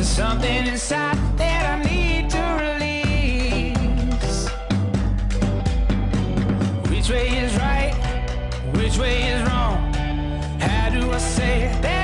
There's something inside that I need to release. Which way is right? Which way is wrong? How do I say that